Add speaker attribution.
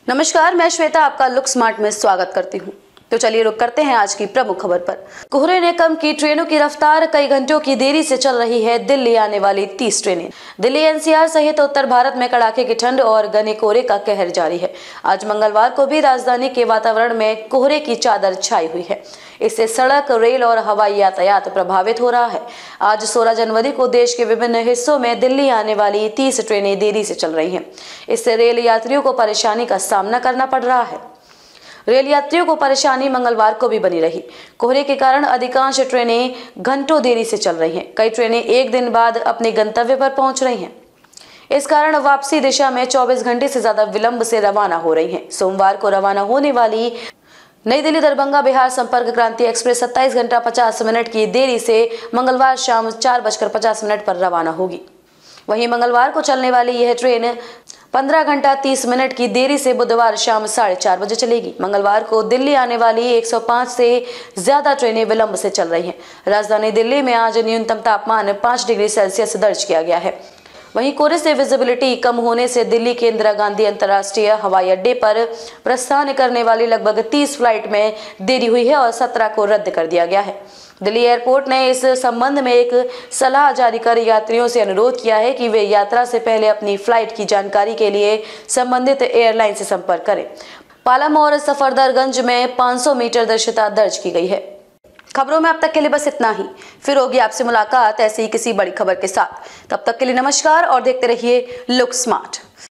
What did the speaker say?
Speaker 1: नमस्कार, मैं श्वेता आपका लुक स्मार्ट में स्वागत करती हूँ। तो चलिए रुक करते हैं आज की प्रमुख खबर पर। कोहरे ने कम की ट्रेनों की रफ्तार, कई घंटों की देरी से चल रही है दिल्ली आने वाली 30 ट्रेनें। दिल्ली एनसीआर सहित उत्तर भारत में कड़ाके की ठंड और घने कोहरे का कहर जारी है। आज मंगलवार को भी राजधानी के वातावरण में कोहरे की चादर छाई हुई है। इससे सड़क, रेल और हवाई यातायात प्रभावित हो रहा है। आज 16 जनवरी को देश के विभिन्न हिस्सों में दिल्ली आने वाली 30 ट्रेनें देरी से चल रही हैं। इससे रेल यात्रियों को परेशानी का सामना करना पड़ रहा है। रेल यात्रियों को परेशानी मंगलवार को भी बनी रही। कोहरे के कारण अधिकांश ट्रेनें घंटों देरी से चल रही हैं। कई ट्रेनें एक दिन बाद अपने गंतव्य पर पहुंच रही हैं। इस कारण वापसी दिशा में 24 घंटे से ज्यादा विलंब से रवाना हो रही हैं। सोमवार को रवाना होने वाली नई दिल्ली दरभंगा बिहार संपर्क क्रांति एक्सप्रेस 27 घंटा 50 मिनट की देरी से मंगलवार शाम 4:50 पर रवाना होगी। वहीं मंगलवार को चलने वाली यह ट्रेन 15 घंटा 30 मिनट की देरी से बुधवार शाम 4:30 बजे चलेगी। मंगलवार को दिल्ली आने वाली 105 से ज्यादा ट्रेनें विलंब से चल रही हैं। राजधानी दिल्ली में आज न्यूनतम तापमान 5 डिग्री सेल्सियस दर्ज किया गया है। वहीं कोहरे से विजिबिलिटी कम होने से दिल्ली के इंदिरा गांधी अंतर्राष्ट्रीय हवाई अड्डे पर प्रस्थान करने वाली लगभग 30 फ्लाइट में देरी हुई है और 17 को रद्द कर दिया गया है। दिल्ली एयरपोर्ट ने इस संबंध में एक सलाह जारी कर यात्रियों से अनुरोध किया है कि वे यात्रा से पहले अपनी फ्लाइट की जानकारी के लिए संबंधित एयरलाइन से संपर्क करें। पालम और सफदरगंज में 500 मीटर दृश्यता दर्ज की गई है। खबरों में अब तक के लिए बस इतना ही। फिर होगी आपसे मुलाकात ऐसी ही किसी बड़ी खबर के साथ। तब तक के लिए नमस्कार और देखते रहिए लुक स्मार्ट।